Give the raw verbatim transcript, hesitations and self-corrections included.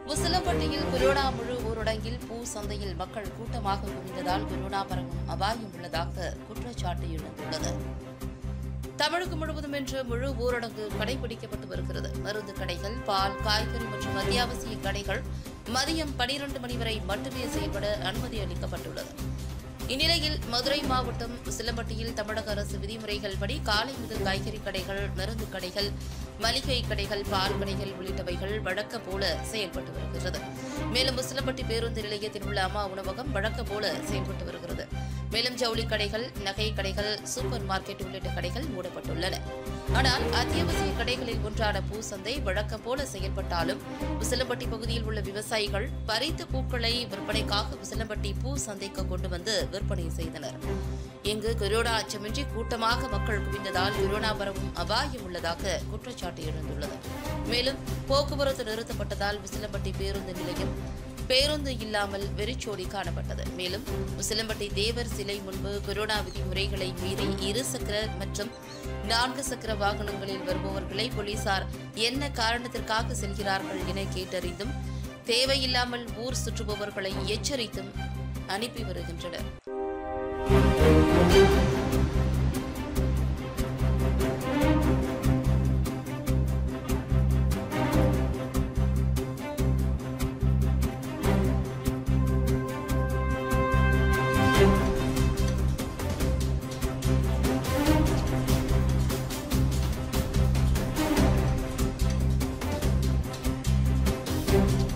உசிலம்பட்டியில் corona முழு ஊரடங்கில் பூ சந்தையில் மக்கள் கூட்டமாக குவிந்ததால் கொரோனா பரவும் அபாயம் உள்ளதாக குற்றச்சாட்டு எழுந்துள்ளது. தமிழகம் முழுவதும் இன்று முழு ஊரடங்கு கடைபிடிக்கப்பட்டு வருகிறது. மருந்து கடைகள், பால், காய்கறி மற்றும் அத்தியாவசிய கடைகள் மதியம் பனிரண்டு மணி வரை மட்டுமே செயல்பட அனுமதி அளிக்கப்பட்டுள்ளது. இந்நிலையில் மதுரை மாவட்டம் உசிலம்பட்டியில் தமிழக அரசு விதிமுறைகள் படி காலை முதல் காய்கறி கடைகள், மருந்து கடைகள், மளிகை கடைகள், பால் கடைகள் உள்ளிட்டவைகள் வழக்கம் போல செயல்பட்டு வருகிறது. மேலும் உசிலம்பட்டி பேருந்து நிலையத்தில் உள்ள அம்மா உணவகம் வழக்கம் போல செயல்பட்டு வருகிறது. மேலும் ஜவுளி கடைகள், நகை கடைகள், சூப்பர் மார்க்கெட் உள்ளிட்ட கடைகள் மூடப்பட்டுள்ளன. ஆனால் அத்தியாவசிய கடைகளில் ஒன்றான பூசந்தை வழக்கம் போல செயல்பட்டாலும் உசிலம்பட்டி பகுதியில் உள்ள விவசாயிகள் பறித்த பூக்களை விற்பனைக்காக உசிலம்பட்டி பூ சந்தைக்கு கொண்டு வந்து விற்பனை செய்தனர். இங்கு கொரோனா அச்சமின்றி கூட்டமாக மக்கள் குவிந்ததால் கொரோனா பரவும் அபாயம் உள்ளதாக குற்றச்சாட்டு எழுந்துள்ளது. மேலும் போக்குவரத்து நிறுத்தப்பட்டதால் உசிலம்பட்டி பேருந்து நிலையம் பேருந்து இல்லாமல் வெறிச்சோடி காணப்பட்டது. மேலும் உசிலம்பட்டி தேவர் சிலை முன்பு கொரோனா விதிமுறைகளை மீறி இரு சக்கர மற்றும் நான்கு சக்கர வாகனங்களில் வருபவர்களை போலீசார் என்ன காரணத்திற்காக செல்கிறார்கள் என கேட்டறிந்தும் தேவையில்லாமல் ஊர் சுற்றுபவர்களை எச்சரித்தும் அனுப்பி வருகின்றனர். Thank you.